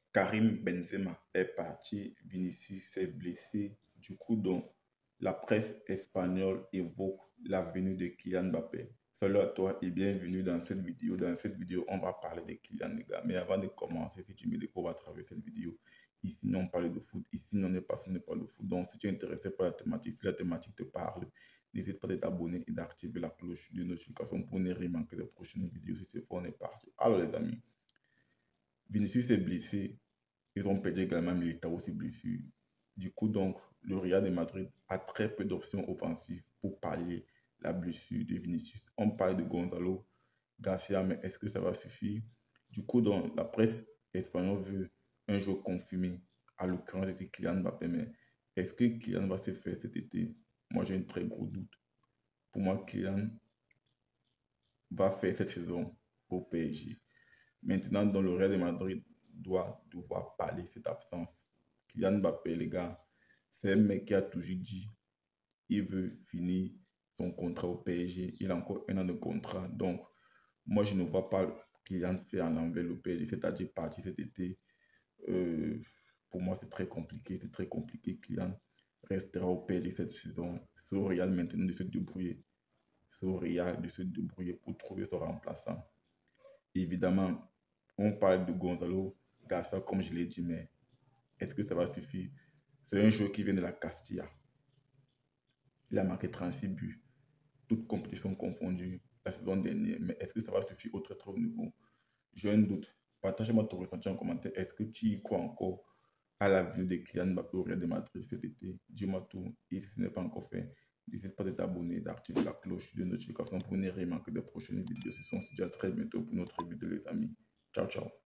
Karim Benzema est parti, Vinicius s'est blessé. Du coup, donc, la presse espagnole évoque la venue de Kylian Mbappé. Salut à toi et bienvenue dans cette vidéo. Dans cette vidéo, on va parler de Kylian, les gars. Mais avant de commencer, si tu me découvres à travers cette vidéo, ici, on parle de foot. Ici, on est passionné par le foot. Donc, si tu es intéressé par la thématique, si la thématique te parle, n'hésite pas à t'abonner et d'activer la cloche de notification pour ne rien manquer des prochaines vidéos. Si c'est fait, on est parti. Alors, les amis, Vinicius est blessé. Ils ont perdu également Militao aussi blessé. Du coup, donc, le Real de Madrid a très peu d'options offensives pour pallier la blessure de Vinicius. On parle de Gonzalo Garcia, mais est-ce que ça va suffire? Du coup, donc, la presse espagnole veut un joueur confirmé, à l'occurrence, c'est Kylian Mbappé, mais est-ce que Kylian va se faire cet été? Moi, j'ai un très gros doute. Pour moi, Kylian va faire cette saison au PSG. Maintenant, dans le Real de Madrid doit devoir pallier cette absence. Kylian Mbappé, les gars, c'est un mec qui a toujours dit il veut finir son contrat au PSG. Il a encore un an de contrat. Donc, moi, je ne vois pas Kylian faire en envers le PSG, c'est-à-dire partir cet été. Euh, pour moi, c'est très compliqué. C'est très compliqué. Kylian restera au PSG cette saison. C'est au Real maintenant de se débrouiller. C'est au Real de se débrouiller pour trouver son remplaçant. Évidemment, on parle de Gonzalo Garcia, comme je l'ai dit, mais est-ce que ça va suffire? C'est un joueur qui vient de la Castilla. Il a marqué 36 buts, toutes compétitions confondues la saison dernière. Mais est-ce que ça va suffire au très très haut niveau? J'ai un doute. Partage-moi ton ressenti en commentaire. Est-ce que tu y crois encore à la vue de Kylian Mbappé au Real de Madrid cet été? Dis-moi tout. Et si ce n'est pas encore fait, n'hésite pas à t'abonner, d'activer la cloche de notification pour ne rien manquer des prochaines vidéos. Ce sont se dit à très bientôt pour notre vidéo, les amis. Ciao, ciao.